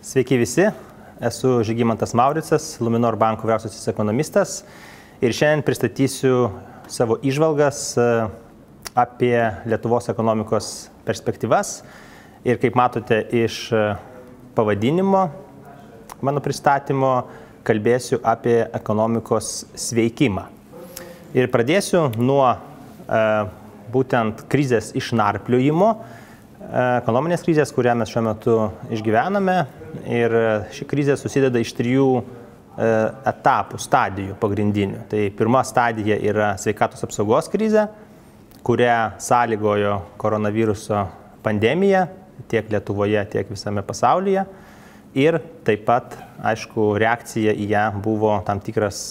Sveiki visi, esu Žygimantas Mauricas, Luminor banko vyriausiasis ekonomistas ir šiandien pristatysiu savo įžvalgas apie Lietuvos ekonomikos perspektyvas ir kaip matote iš pavadinimo mano pristatymo kalbėsiu apie ekonomikos sveikimą. Ir pradėsiu nuo būtent krizės išnarpliojimo, ekonominės krizės, kurią mes šiuo metu išgyvename. Ir ši krizė susideda iš trijų etapų, stadijų pagrindinių. Tai pirma stadija yra sveikatos apsaugos krizė, kurią sąlygojo koronaviruso pandemija tiek Lietuvoje, tiek visame pasaulyje. Ir taip pat, aišku, reakcija į ją buvo tam tikras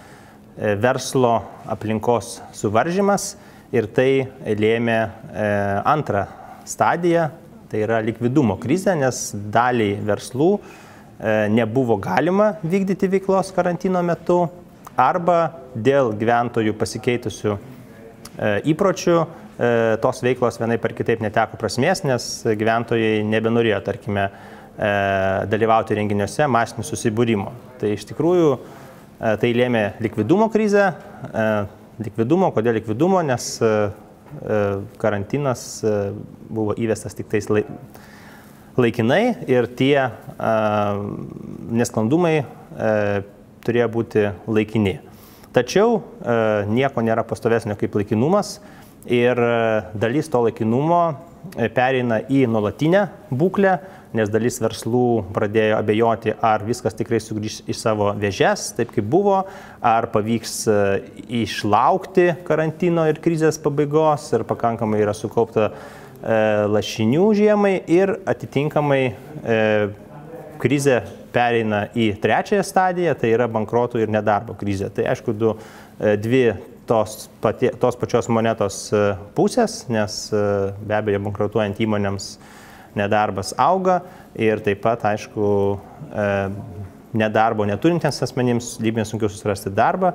verslo aplinkos suvaržymas ir tai lėmė antrą stadiją, tai yra likvidumo krizė, nes daliai verslų nebuvo galima vykdyti veiklos karantino metu arba dėl gyventojų pasikeitusių įpročių tos veiklos vienaip ar kitaip neteko prasmės, nes gyventojai nebenorėjo, tarkime, dalyvauti renginiuose masinių susibūrimų. Tai iš tikrųjų tai lėmė likvidumo krizę. Likvidumo, kodėl likvidumo? Nes karantinas buvo įvestas tik tais laikinai ir tie nesklandumai turėjo būti laikini. Tačiau nieko nėra pastovesnio kaip laikinumas ir dalis to laikinumo pereina į nuolatinę būklę, nes dalis verslų pradėjo abejoti, ar viskas tikrai sugrįš į savo vėžes, taip kaip buvo, ar pavyks išlaukti karantino ir krizės pabaigos, ir pakankamai yra sukaupta lašinių žiemai ir atitinkamai krizė pereina į trečiąją stadiją, tai yra bankrotų ir nedarbo krizė. Tai aišku, dvi tos pačios monetos pusės, nes be abejo bankrotuojant įmonėms nedarbas auga ir taip pat, aišku, nedarbo neturintiems asmenims lygiai sunkiau susirasti darbą,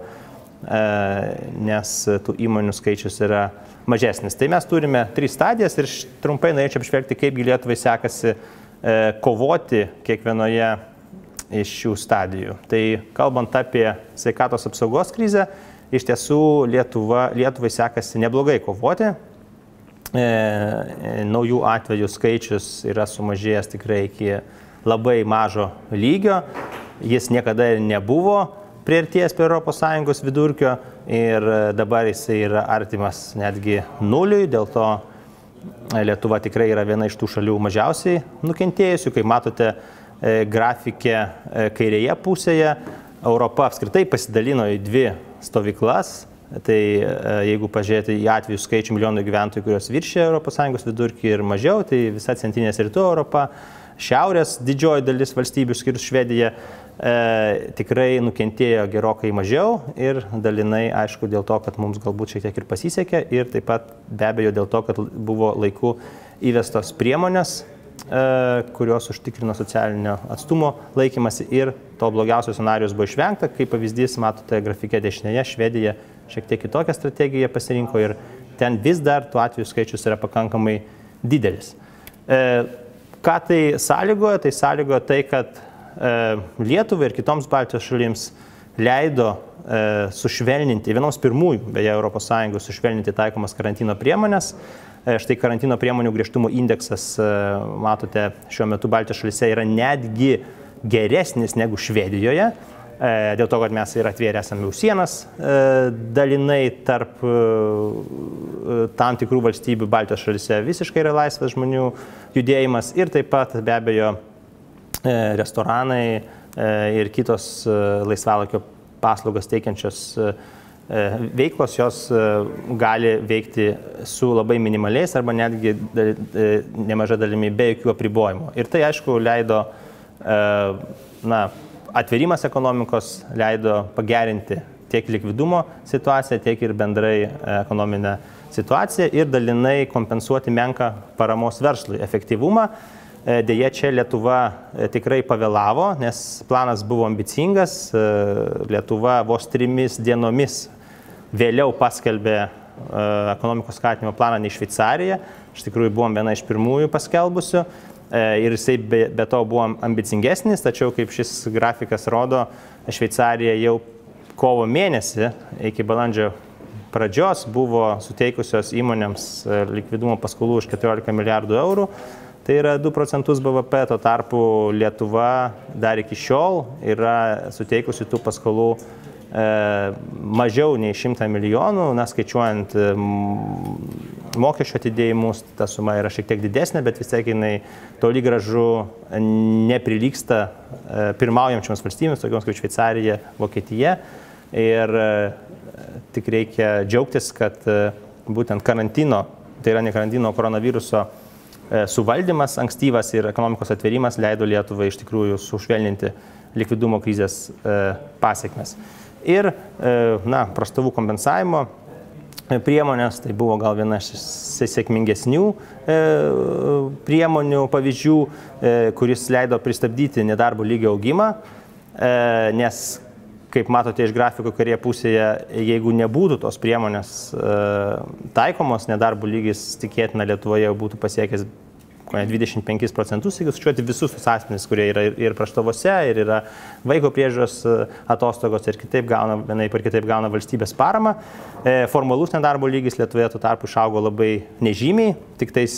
nes tų įmonių skaičius yra mažesnis. Tai mes turime tris stadijas ir trumpai norėčiau apžvelgti, kaip Lietuvai sekasi kovoti kiekvienoje iš šių stadijų. Tai kalbant apie sveikatos apsaugos krizę, iš tiesų Lietuvai sekasi neblogai kovoti. Naujų atvejų skaičius yra sumažėjęs tikrai iki labai mažo lygio. Jis niekada ir nebuvo priartėjęs prie ES vidurkio ir dabar jisai yra artimas netgi nuliui. Dėl to Lietuva tikrai yra viena iš tų šalių mažiausiai nukentėjusių. Kaip matote grafikė kairėje pusėje, Europa apskritai pasidalino į dvi stovyklas. Tai jeigu pažiūrėti į atvejų skaičių milijonų gyventojų, kurios viršė ES vidurkį ir mažiau, tai visa centrinės rytų Europa, šiaurės didžioji dalis valstybių, išskyrus Švediją, tikrai nukentėjo gerokai mažiau ir dalinai, aišku, dėl to, kad mums galbūt šiek tiek ir pasisekė ir taip pat be abejo dėl to, kad buvo laiku įvestos priemonės, kurios užtikrino socialinio atstumo laikymasi ir to blogiausio scenarijos buvo išvengta. Kaip pavyzdys, matote grafike dešinėje, Švedija šiek tiek kitokią strategiją pasirinko ir ten vis dar tų atvejų skaičius yra pakankamai didelis. Ką tai sąlygoja? Tai sąlygoja tai, kad Lietuvai ir kitoms Baltijos šalims leido sušvelninti, vienoms pirmųjų, beje, ES sušvelninti taikomas karantino priemonės. Štai karantino priemonių griežtumo indeksas, matote, šiuo metu Baltijos šalyse yra netgi geresnis negu Švedijoje, dėl to, kad mes ir atvėrę esame jau sienas dalinai tarp tam tikrų valstybių. Baltijos šalyse visiškai yra laisvas žmonių judėjimas ir taip pat be abejo restoranai ir kitos laisvalaikio paslaugas teikiančios veiklos, jos gali veikti su labai minimaliais arba netgi nemaža dalimi be jokių apribojimų. Ir tai, aišku, leido, atvėrimas ekonomikos leido pagerinti tiek likvidumo situaciją, tiek ir bendrai ekonominę situaciją ir dalinai kompensuoti menką paramos verslui efektyvumą. Deja, čia Lietuva tikrai pavėlavo, nes planas buvo ambicingas. Lietuva vos 3 dienomis vėliau paskelbė ekonomikos skatinimo planą nei Šveicarija. Iš tikrųjų buvom viena iš pirmųjų paskelbusių. ir jisai be to buvo ambicingesnis, tačiau kaip šis grafikas rodo, Šveicarija jau kovo mėnesį iki balandžio pradžios buvo suteikusios įmonėms likvidumo paskolų už 14 milijardų eurų. Tai yra 2% BVP, tuo tarpu Lietuva dar iki šiol yra suteikusi tų paskolų mažiau nei 100 milijonų, skaičiuojant mokesčio atidėjimus, ta suma yra šiek tiek didesnė, bet vis tiek jinai toli gražu neprilygsta pirmaujančioms valstybėms, tokioms kaip Šveicarija, Vokietija. Ir tik reikia džiaugtis, kad būtent karantino, tai yra ne karantino, koronaviruso suvaldymas ankstyvas ir ekonomikos atvėrimas leido Lietuvai iš tikrųjų sušvelninti likvidumo krizės pasekmes. Ir prastovų kompensavimo priemonės, tai buvo gal viena iš sėkmingesnių priemonių pavyzdžių, kuris leido pristabdyti nedarbo lygio augimą, nes, kaip matote iš grafiko kairėje pusėje, jeigu nebūtų tos priemonės taikomos, nedarbo lygis tikėtina Lietuvoje būtų pasiekęs 25%, jeigu skaičiuoti visus tus asmenis, kurie yra ir prastovose, ir yra vaiko priežiūros atostogos, ir kitaip gauna, vienaip ir kitaip gauna valstybės paramą. Formalus nedarbo lygis Lietuvoje tuo tarpu išaugo labai nežymiai, tik tais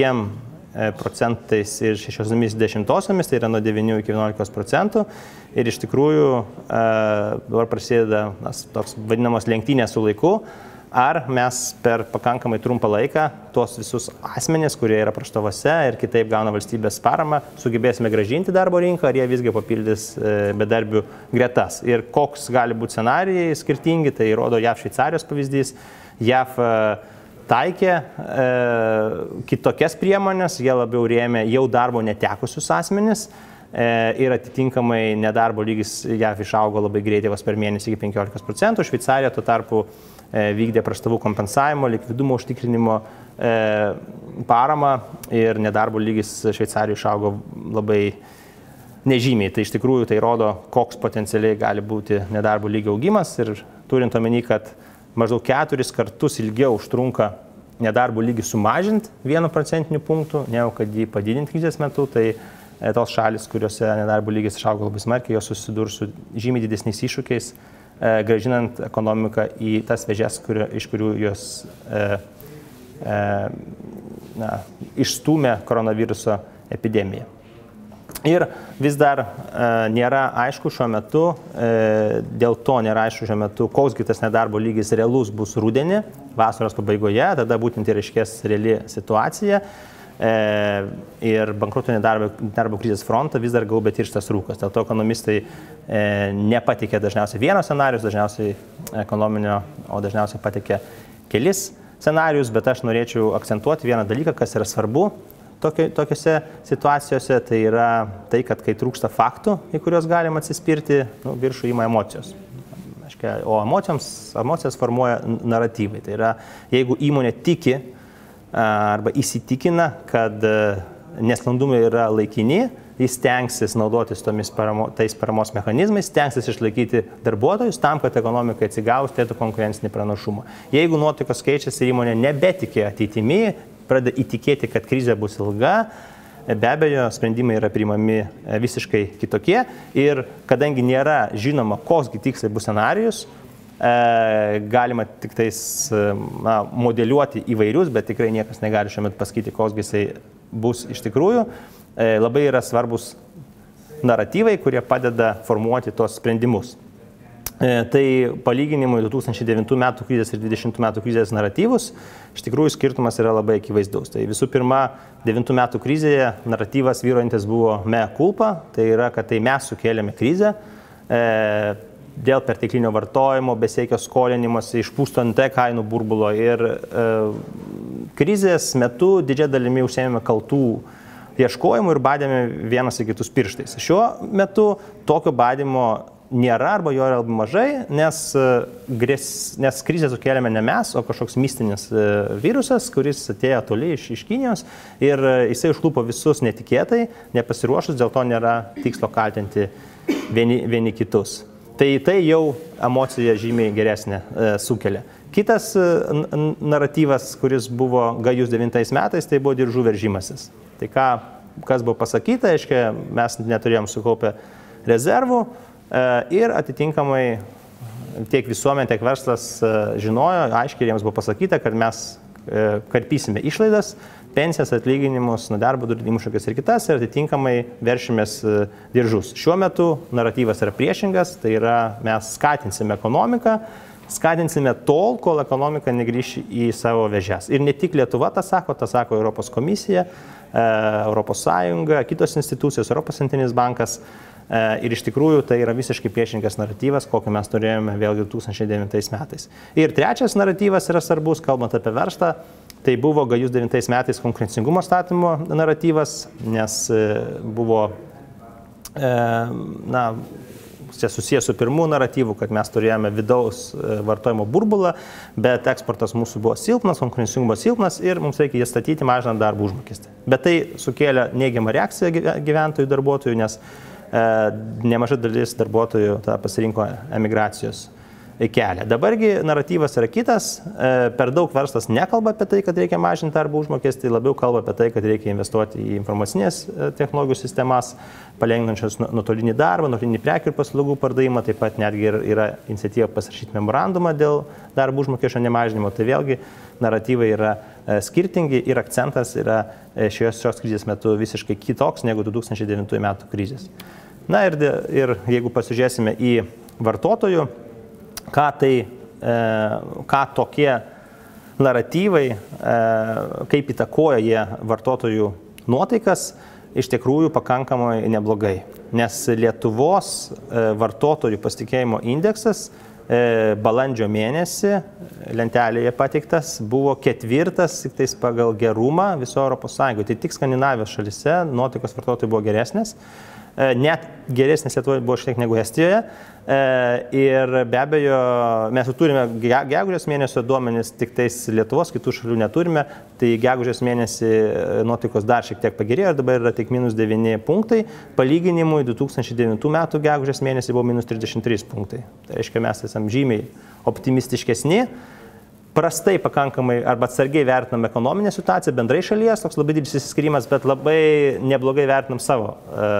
2% ir 6,10, tai yra nuo 9 iki 11%. Ir iš tikrųjų dabar prasideda toks vadinamas lenktynės su laiku. Ar mes per pakankamai trumpą laiką tuos visus asmenys, kurie yra prastovose ir kitaip gauna valstybės paramą, sugebėsime grąžinti darbo rinką, ar jie visgi papildys bedarbių gretas. Ir koks gali būti scenarijai skirtingi, tai rodo JAV Šveicarijos pavyzdys. JAV taikė kitokias priemonės, jie labiau rėmė jau darbo netekusius asmenis. Ir atitinkamai nedarbo lygis JAV išaugo labai greitai, vos per mėnesį iki 15%, Šveicarija tuo tarpu vykdė prastovų kompensavimo, likvidumo užtikrinimo paramą ir nedarbo lygis Šveicarijoje išaugo labai nežymiai. Tai iš tikrųjų tai rodo, koks potencialiai gali būti nedarbo lygio augimas ir turint omeny, kad maždaug 4 kartus ilgiau užtrunka nedarbo lygį sumažinti 1% punktų, negu kad jį padidinti krizės metu, tai tos šalis, kuriuose nedarbo lygis išaugo labai smarkiai, jos susidurs su žymiai didesniais iššūkiais, grąžinant ekonomiką į tas vėžes, iš kurių jos išstūmė koronaviruso epidemiją. Ir vis dar nėra aišku šiuo metu, dėl to nėra aišku šiuo metu, koks tas nedarbo lygis realus bus rudenį, vasaros pabaigoje, tada būtent ir aiškės reali situacija. Ir bankroto nedarbo krizės frontą vis dar gaubia tirštas rūkas. Dėl to ekonomistai nepatikė dažniausiai vieno scenarius, dažniausiai ekonominio, o dažniausiai patikė kelis scenarius, bet aš norėčiau akcentuoti vieną dalyką, kas yra svarbu tokiuose situacijose, tai yra tai, kad kai trūksta faktų, į kuriuos galima atsispirti, viršų ima emocijos. O emocijas formuoja naratyvai. Tai yra, jeigu įmonė tiki arba įsitikina, kad nesklandumai yra laikini, jis stengsis naudotis tais paramos mechanizmais, stengsis išlaikyti darbuotojus tam, kad ekonomika atsigaus, turėtų konkurencinį pranašumą. Jeigu nuotaikos keičiasi ir įmonė nebetikė ateitimi, pradeda įtikėti, kad krizė bus ilga, be abejo, sprendimai yra priimami visiškai kitokie ir kadangi nėra žinoma, koksgi tiksliai bus scenarijus, galima tik tais modeliuoti įvairius, bet tikrai niekas negali šiuo metu pasakyti, koksgi jisai bus iš tikrųjų. Labai yra svarbus naratyvai, kurie padeda formuoti tos sprendimus. Tai palyginimui 2009 metų krizės ir 2020 metų krizės naratyvus, iš tikrųjų skirtumas yra labai akivaizdus. Tai visų pirma, 2009 metų krizėje naratyvas vyruojantis buvo mea culpa, tai yra, kad tai mes sukėlėme krizę dėl perteklinio vartojimo, besaikio skolinimosi, išpūsto NT kainų burbulo ir krizės metu didžia dalimi užsiėmėme kaltų ieškojimų ir badėme vienas į kitus pirštais. Šiuo metu tokio badymo nėra arba jo yra labai mažai, nes krizę sukėlėme ne mes, o kažkoks mistinis virusas, kuris atėjo toli iš Kinijos ir jisai užklupo visus netikėtai, nepasiruošus, dėl to nėra tikslo kaltinti vieni kitus. Tai jau emocija žymiai geresnė sukelia. Kitas naratyvas, kuris buvo gajus 2009 metais, tai buvo diržų veržimasis. Tai ką kas buvo pasakyta, aiškiai, mes neturėjom sukaupę rezervų ir atitinkamai tiek visuomenė, tiek verslas žinojo, aiškiai jiems buvo pasakyta, kad mes karpysime išlaidas, pensijas, atlyginimus, darbo užmokesčius ir kitas ir atitinkamai veršimės diržus. Šiuo metu naratyvas yra priešingas, tai yra mes skatinsime ekonomiką, skatinsime tol, kol ekonomika negrįš į savo vėžes. Ir ne tik Lietuva tą sako Europos komisija, Europos Sąjunga, kitos institucijos, Europos centrinis bankas. Ir iš tikrųjų tai yra visiškai priešingas naratyvas, kokį mes turėjome vėlgi 2009 metais. Ir trečias naratyvas yra svarbus, kalbant apie verslą. Tai buvo gajus 2009 metais konkurencingumo statymo naratyvas, nes buvo, čia susijęs su pirmų naratyvu, kad mes turėjome vidaus vartojimo burbulą, bet eksportas mūsų buvo silpnas, konkurencingumas silpnas ir mums reikia jį statyti mažinant darbo užmokestį. Bet tai sukėlė neigiamą reakciją gyventojų, darbuotojų, nes nemaža dalis darbuotojų pasirinko emigracijos kelią. Dabargi naratyvas yra kitas, per daug verslas nekalba apie tai, kad reikia mažinti darbo užmokestį, labiau kalba apie tai, kad reikia investuoti į informacinės technologijų sistemas, palengvinančias nuotolinį darbą, nuotolinį prekių ir paslaugų pardavimą, taip pat netgi yra iniciatyva pasirašyti memorandumą dėl darbo užmokesčio nemažinimo. Tai vėlgi naratyvai yra skirtingi ir akcentas yra šios krizės metu visiškai kitoks negu 2009 metų krizės. Na ir jeigu pasižiūrėsime į vartotojų, ką tokie naratyvai, kaip įtakoja jie vartotojų nuotaikas, iš tikrųjų pakankamai neblogai. Nes Lietuvos vartotojų pasitikėjimo indeksas balandžio mėnesį lentelėje pateiktas buvo 4. tik tais pagal gerumą viso Europos Sąjungoje. Tai tik Skandinavijos šalyse nuotaikos vartotojų buvo geresnės. Net geresnės Lietuvoje buvo šiek tiek negu Estijoje. Ir be abejo, mes turime gegužės mėnesio duomenis, tik tais Lietuvos, kitų šalių neturime. Tai gegužės mėnesį nuotaikos dar šiek tiek pagerėjo ir dabar yra tik -9 punktai. Palyginimui 2009 metų gegužės mėnesį buvo -33 punktai. Tai reiškia, mes esame žymiai optimistiškesni. Prastai pakankamai arba atsargiai vertinam ekonominę situaciją, bendrai šalies, toks labai didelis išsiskyrimas, bet labai neblogai vertinam savo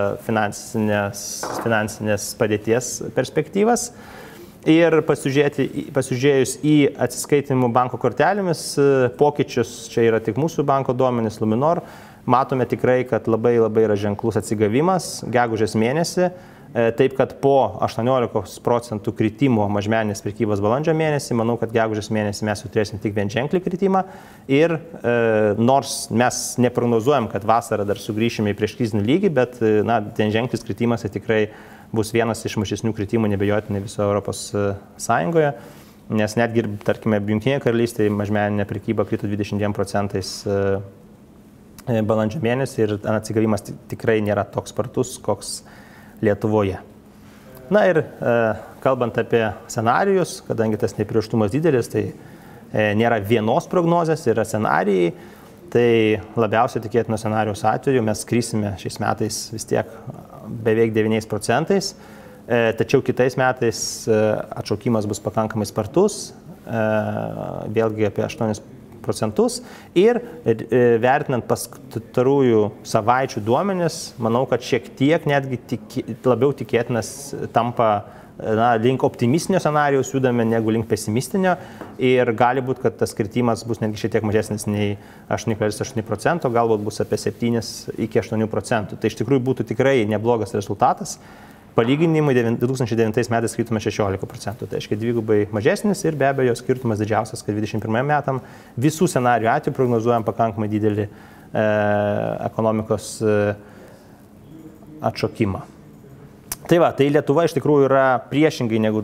finansinės padėties perspektyvas. Ir pasižiūrėjus į atsiskaitimų banko kortelėmis pokyčius, čia yra tik mūsų banko duomenys Luminor, matome tikrai, kad labai yra ženklus atsigavimas gegužės mėnesį. Taip, kad po 18% kritimo mažmeninės prekybos balandžio mėnesį, manau, kad gegužės mėnesį mes jau turėsim tik vienženklį kritimą. Ir nors mes neprognozuojam, kad vasarą dar sugrįšime į prieškrizinį lygį, bet vienženklis kritimas tai tikrai bus vienas iš mažesnių kritimų nebejotinai viso Europos Sąjungoje. Nes netgi, tarkime, Jungtinėje karalystėje mažmeninė prekyba krito 22% balandžio mėnesį ir atsigavimas tikrai nėra toks spartus, koks Lietuvoje. Na ir kalbant apie scenarijus, kadangi tas neapibrėžtumas didelis, tai nėra vienos prognozės, yra scenarijai, tai labiausiai tikėtino scenarijos atveju mes krisime šiais metais vis tiek beveik 9%, tačiau kitais metais atšaukimas bus pakankamai spartus, vėlgi apie 8%. Ir vertinant pastarųjų savaičių duomenis, manau, kad šiek tiek netgi labiau tikėtinas tampa link optimistinio scenarijaus judame negu link pesimistinio ir gali būti, kad tas kritimas bus netgi šiek tiek mažesnis nei 8,8%, galbūt bus apie 7 iki 8%. Tai iš tikrųjų būtų tikrai neblogas rezultatas. Palyginimui 2009 metais kritome 16%, tai aiškiai dvigubai mažesnis ir be abejo skirtumas didžiausias, kad 2021 metam visų scenarijų atveju prognozuojam pakankamai didelį ekonomikos atšokimą. Tai va, tai Lietuva iš tikrųjų yra priešingai negu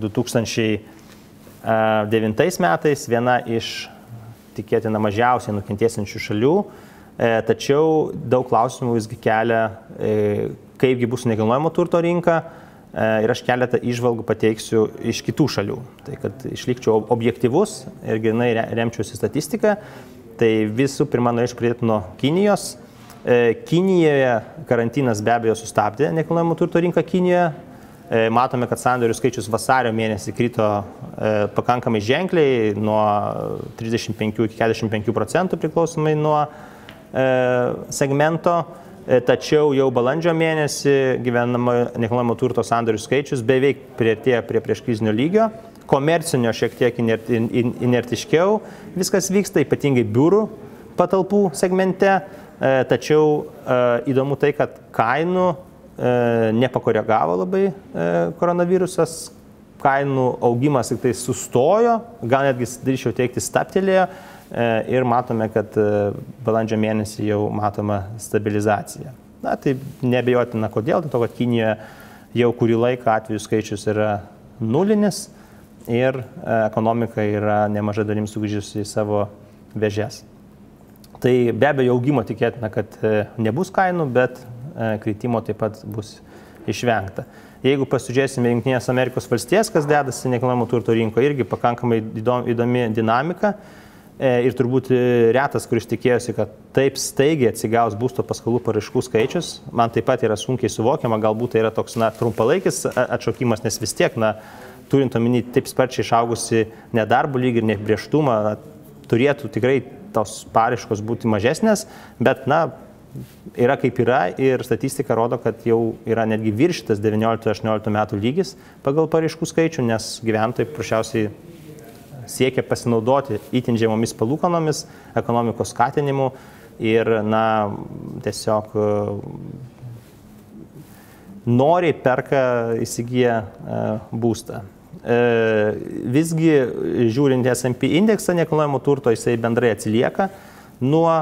2009 metais, viena iš tikėtina mažiausiai nukentėsiančių šalių, tačiau daug klausimų visgi kelia, kaipgi bus nekilnojamo turto rinka. Ir aš keletą įžvalgų pateiksiu iš kitų šalių. Tai kad išlikčiau objektyvus ir grynai remčiausi statistiką, tai visų pirma norėčiau pradėti nuo Kinijos. Kinijoje karantinas be abejo sustabdė nekilnojamo turto rinką Kinijoje. Matome, kad sandorių skaičius vasario mėnesį krito pakankamai ženkliai nuo 35 iki 45% priklausomai nuo segmento. tačiau jau balandžio mėnesį gyvenamo nekilnojamo turto sandorių skaičius beveik priartėjo prie prieškrizinio lygio, komercinio šiek tiek inertiškiau viskas vyksta, ypatingai biurų patalpų segmente, tačiau įdomu tai, kad kainų nepakoregavo labai koronavirusas, kainų augimas tik tai sustojo, gal netgi drįsčiau teikti stabtelėjo ir matome, kad balandžio mėnesį jau matoma stabilizacija. Na, tai neabejotina kodėl, dėl to, kad Kinijoje jau kurį laiką atvejų skaičius yra nulinis ir ekonomika yra nemažai dalim sugrįžusi į savo vėžes. Tai be abejo augimo tikėtina, kad nebus kainų, bet kritimo taip pat bus išvengta. Jeigu pasižiūrėsime Jungtinės Amerikos valstijas, kas dedasi nekilnojamo turto rinkoje, irgi pakankamai įdomi dinamika ir turbūt retas, kuris tikėjosi, kad taip staigiai atsigaus būsto paskolų paraiškų skaičius. Man taip pat yra sunkiai suvokiama, galbūt tai yra toks trumpalaikis atšokimas, nes vis tiek, turint omeny taip sparčiai išaugusi nedarbo lygį ir neapibrėžtumą, turėtų tikrai tos paraiškos būti mažesnės, bet yra kaip yra ir statistika rodo, kad jau yra netgi viršytas 19-18 metų lygis pagal paraiškų skaičių, nes gyventojai prašiausiai siekia pasinaudoti itin žemomis palūkanomis, ekonomikos skatinimu ir tiesiog noriai perka įsigiję būstą. Visgi, žiūrint S&P indeksą nekilnojamo turto, jisai bendrai atsilieka nuo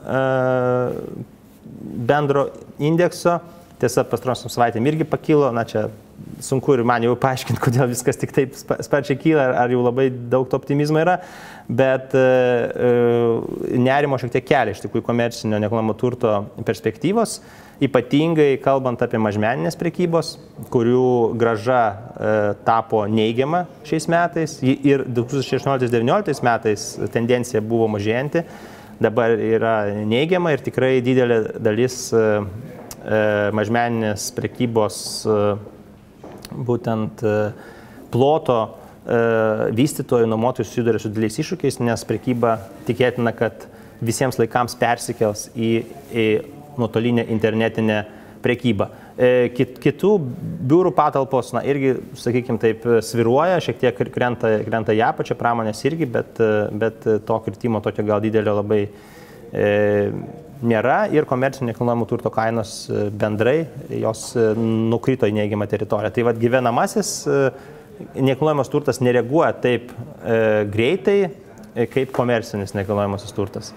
bendro indekso. Tiesa, pastarosiom savaitėm irgi pakilo, čia sunku ir man jau paaiškinti, kodėl viskas tik taip sparčiai kyla, ar jau labai daug to optimizmo yra, bet nerimo šiek tiek kelia iš tikrųjų komercinio nekilnojamo turto perspektyvos, ypatingai kalbant apie mažmeninės prekybos, kurių grąža tapo neigiama šiais metais ir 2016-2019 metais tendencija buvo mažėjanti, dabar yra neigiama ir tikrai didelė dalis mažmeninės prekybos būtent ploto vystytojų, nuomotojų susiduria su dideliais iššūkiais, nes prekyba tikėtina, kad visiems laikams persikels į nuotolinę internetinę prekybą. Kitų biurų patalpos, irgi, sakykime, taip sviruoja, šiek tiek krenta į apačią, pramonės irgi, bet to kritimo tokio gal didelio labai nėra ir komercinio nekilnojamo turto kainos bendrai, jos nukrito į neigiamą teritoriją. Tai gyvenamasis nekilnojamas turtas nereaguoja taip greitai, kaip komercinis nekilnojamasis turtas.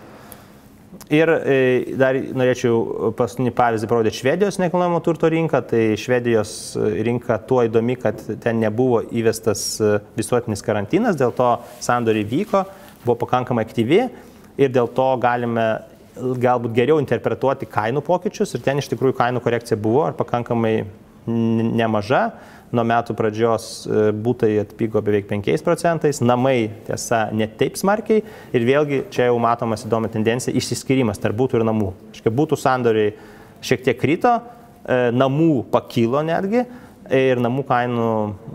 Ir dar norėčiau paskutinį pavyzdį parodyti Švedijos nekilnojamo turto rinką. Tai Švedijos rinka tuo įdomi, kad ten nebuvo įvestas visuotinis karantinas, dėl to sandoriai vyko, buvo pakankamai aktyvi ir dėl to galime galbūt geriau interpretuoti kainų pokyčius ir ten iš tikrųjų kainų korekcija buvo ir pakankamai nemaža. Nuo metų pradžios būtai atpigo beveik 5%, namai tiesa ne taip smarkiai ir vėlgi čia jau matomas įdomi tendencija išsiskyrimas tarp būtų ir namų. Būtų sandoriai šiek tiek krito, namų pakilo netgi ir namų kainų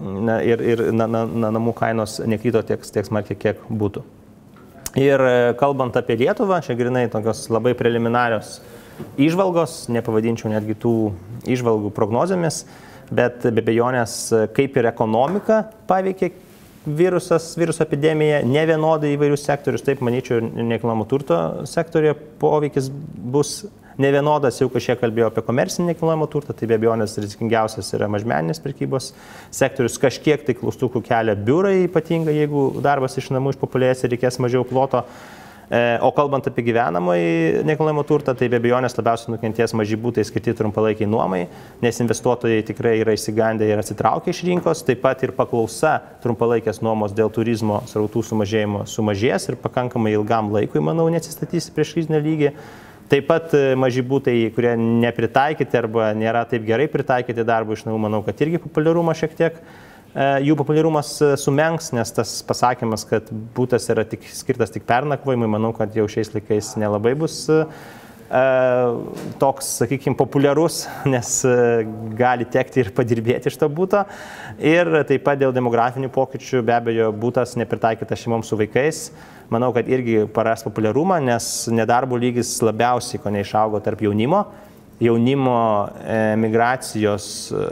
ir namų kainos nekrito tiek smarkiai, kiek būtų. Ir kalbant apie Lietuvą, čia grinai tokios labai preliminarios įžvalgos, nepavadinčiau netgi tų įžvalgų prognozėmis, bet be abejonės kaip ir ekonomika paveikė viruso epidemija, ne vienodai įvairius sektorius, taip manyčiau ir nekilnojamo turto sektorija poveikis bus nevienodas, jau kažkiek kalbėjau apie komercinį nekilnojamo turtą, tai be abejonės rizikingiausias yra mažmeninės prekybos sektorius, kažkiek tai klaustukų kelia biurai, ypatingai jeigu darbas iš namų išpopuliarės ir reikės mažiau ploto. O kalbant apie gyvenamąjį nekilnojamo turtą, tai be abejonės labiausiai nukentės maži būtai skirti trumpalaikiai nuomai, nes investuotojai tikrai yra išsigandę ir atsitraukę iš rinkos, taip pat ir paklausa trumpalaikės nuomos dėl turizmo srautų sumažėjimo sumažės ir pakankamai ilgam laikui, manau, neatsistatys prieš krizinį lygį. Taip pat maži būtai, kurie nepritaikyti arba nėra taip gerai pritaikyti darbų iš namų, manau, kad irgi populiarumas šiek tiek jų populiarumas sumenks, nes tas pasakymas, kad būtas yra skirtas tik pernakvojimui, manau, kad jau šiais laikais nelabai bus toks, sakykime, populiarus, nes gali tekti ir padirbėti iš to būto. Ir taip pat dėl demografinių pokyčių, be abejo, būtas nepritaikytas šeimoms su vaikais. Manau, kad irgi praras populiarumą, nes nedarbo lygis labiausiai, ko neišaugo tarp jaunimo. jaunimo migracijos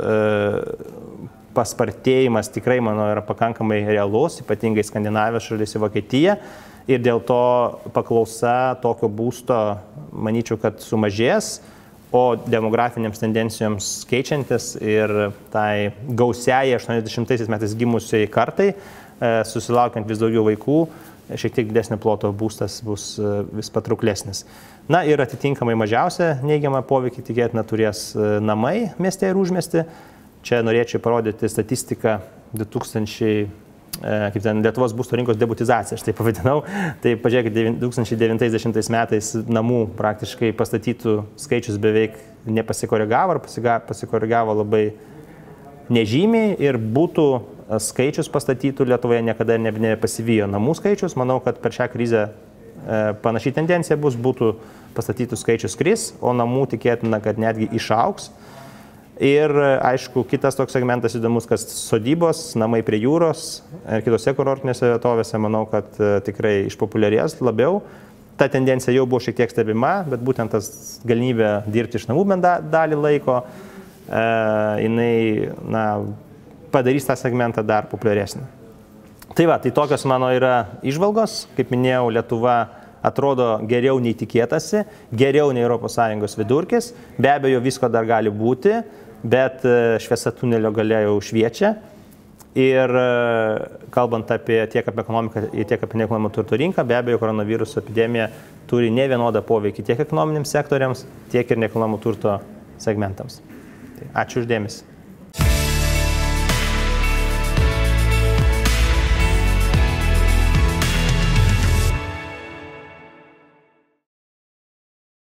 paspartėjimas tikrai, manau, yra pakankamai realus, ypatingai Skandinavijos šalis į Vokietiją. Ir dėl to paklausa tokio būsto, manyčiau, kad sumažės, o demografinėms tendencijoms keičiantis ir tai gausiai 80 metais gimusiai kartai, susilaukiant vis daugiau vaikų, šiek tiek didesnio ploto būstas bus vis patrauklesnis. Na ir atitinkamai mažiausia neigiamą poveikį tikėtina turės namai mieste ir užmieste. Čia norėčiau parodyti statistiką 2000, kaip ten Lietuvos būsto rinkos debutizacija, aš tai pavadinau. Tai pažiūrėkit, 2090 metais namų praktiškai pastatytų skaičius beveik nepasikoregavo ar pasikoregavo labai nežymiai ir būtų skaičius pastatytų Lietuvoje niekada nepasivijo namų skaičius. Manau, kad per šią krizę panašiai tendencija būtų pastatytų skaičius kris, o namų tikėtina, kad netgi išaugs. Ir aišku, kitas toks segmentas įdomus, kas sodybos, namai prie jūros ir kitose kurortinėse vietovėse, manau, kad tikrai išpopuliarės labiau. Ta tendencija jau buvo šiek tiek stebima, bet būtent tas galimybė dirbti iš namų bent dalį laiko, jinai padarys tą segmentą dar populiaresnį. Tai va, tai tokios mano yra įžvalgos. Kaip minėjau, Lietuva atrodo geriau nei tikėtasi, geriau nei ES vidurkis. Be abejo, visko dar gali būti, bet šviesa tunelio gale jau šviečia. Ir kalbant tiek apie ekonomiką, tiek apie nekilnojamo turto rinką, be abejo, koronaviruso epidemija turi ne vienodą poveikį tiek ekonominiams sektoriams, tiek ir nekilnojamo turto segmentams. Tai ačiū už dėmesį.